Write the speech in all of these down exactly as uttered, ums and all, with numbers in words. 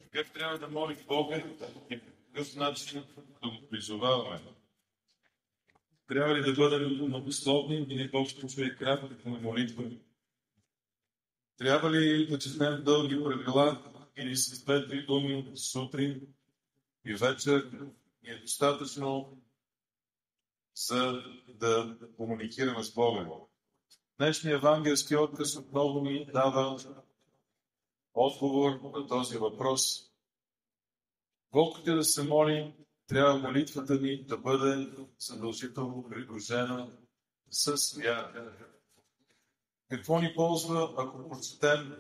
Как трябва да молим Бога и по какъв начин да го призоваваме? Трябва ли да бъдем многословни или по-скучно и кратко на молитва? Трябва ли да четем дълги правила или с две-три думи сутрин и вечер и е достатъчно за да комуникираме с Бога? Днешният евангелски отказ отново ни дава отговор на този въпрос. Колкото да се молим, трябва молитвата ни да бъде задължително придружена с вяра. Какво ни ползва, ако прочетем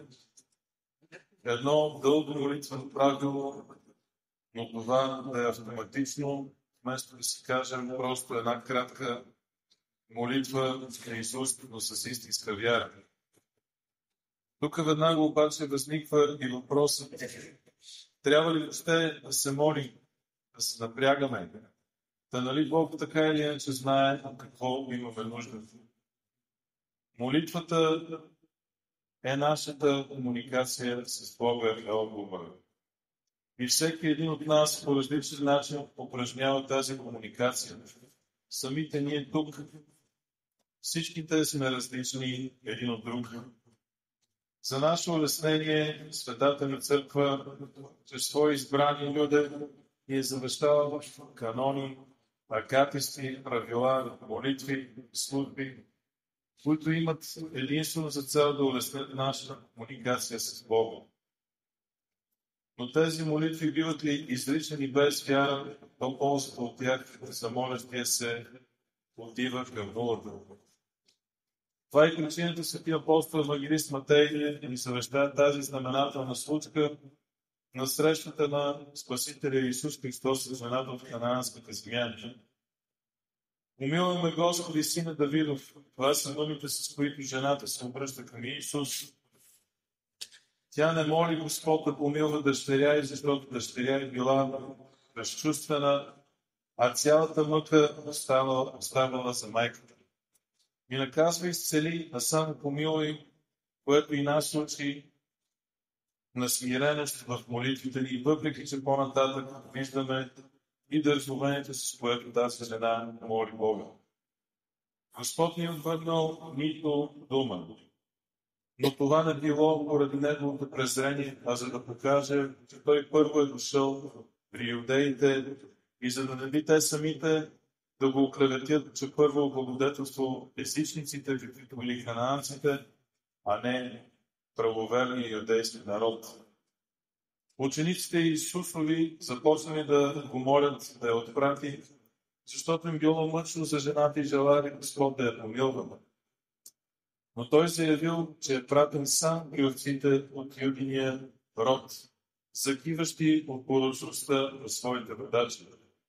едно дълго молитвено правило, но това да е автоматично, вместо да си кажем просто една кратка молитва на Исус, но с истинска вяра. Тук веднага обаче възниква и въпросът: трябва ли въобще да се молим, да се напрягаме? Та нали Бог така или иначе знае какво имаме нужда? Молитвата е нашата комуникация с Бога и отговора. И всеки един от нас по различен начин упражнява тази комуникация. Самите ние тук, всичките сме различни един от друг. За наше улеснение Светата ни църква чрез свои избрани люди ни е завещала канони, акатисти, правила, молитви, служби, които имат единствено за цел да улеснят нашата комуникация с Бога. Но тези молитви биват ли изричани без вяра, то ползата от тях за молещия се отива към нулата. Това е причината Светия апостол евангелист Матей ни съвещава тази знаменателна случка на срещата на Спасителя Исус Христос с жената в Ханаанската земя. Умилваме Господи, Сина Давидов. Това са думите, с които жената се обръща към Исус. Тя не моли Господ да помилва дъщеря и, защото дъщеря е била безчувствена, а цялата мъка оставала, оставала за майката. И наказва изцели, а само помилуй, което и нас учи на смиреност в молитвите ни, въпреки че по-нататък виждаме и дързновението, с което тази жена моли Бога. Господ ни е отвърнал нито дума, но това не било поради неговото презрение, а за да покаже, че той първо е дошъл при юдеите и за да не би те самите да го оклеветят, че първо облагодетелство езичниците, каквито били ханаанците, а не правоверния юдейски народ. Учениците Исусови започнали да го молят да я отпрати, защото им било мъчно за жената и желали Господ да я помилва. Но той заявил, че е пратен сам при овците от юдиния род, закиващи от порочността на своите водачи.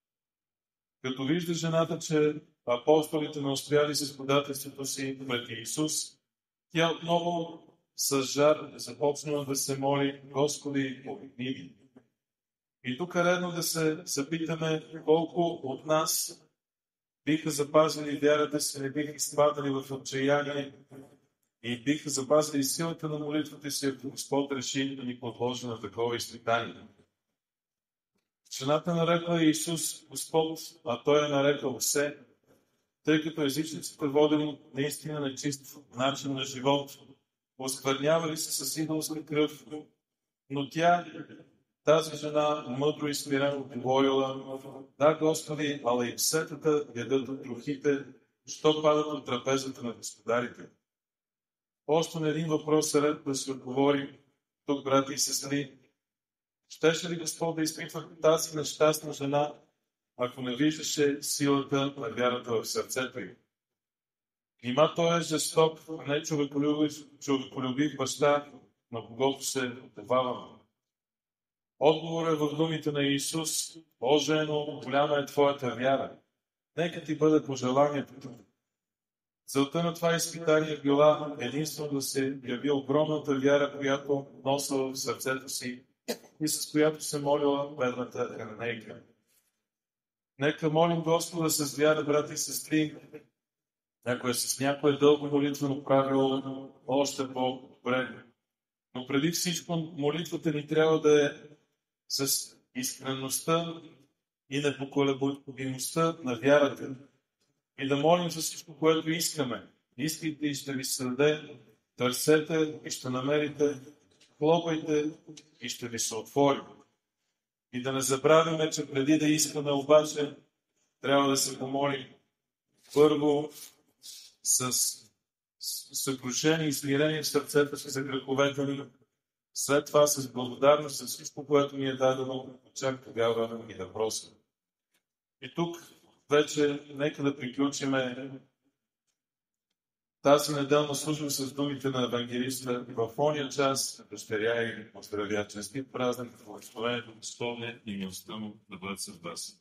Като вижда жената, че апостолите не успяли с подателството си пред Исус, тя отново с жар започна да се моли: Господи, помогни ми. И тук е редно да се запитаме колко от нас биха запазили вярата си, не биха изпадали в отчаяние и биха запазили силата на молитвата си, ако Господ реши да ни подложи на такова изпитание. Жената нарекла Исус Господ, а той е нарекал все, тъй като езичниците водени наистина на чист начин на живот, осквернявали се с идолска кръв, но тя, тази жена, мъдро и смирено отговорила: да, Господи, ала и псетата ядат от трохите, що падат от трапезата на господарите. Още на един въпрос е ред да се отговори тук, брати и сестри. Щеше ли Господ да изпитва тази нещастна жена, ако не виждаше силата на вярата в сърцето й? Нима той е жесток, не човеколюбив, човеколюбив баща, на когото се уповаваме. Отговор е в думите на Исус: О, жено, голяма е твоята вяра. Нека ти бъде пожеланието. Целта на това изпитание била единствено да се яви огромната вяра, която носила в сърцето си и с която се молила бедната хананейка. Нека молим Господа с вяра, брати и сестри, ако е с някое дълго молитвено правило, още по-добре. Но преди всичко молитвата ни трябва да е с искреността и непоколебимостта на вярата и да молим за всичко, което искаме. Искайте и ще ви се даде, търсете и ще намерите, хлопайте и ще ви се отвори. И да не забравяме, че преди да искаме обаче, трябва да се помолим първо с съкрушение и смирение в сърцето си за греховете ни, след това с благодарност за всичко, което ни е дадено, чак тогава и да просим. И тук вече нека да приключиме тази неделна служба с думите на евангелиста в ония час, дъщеря и поздравя честит празник, благословението Господне и милостта му да бъдат с вас.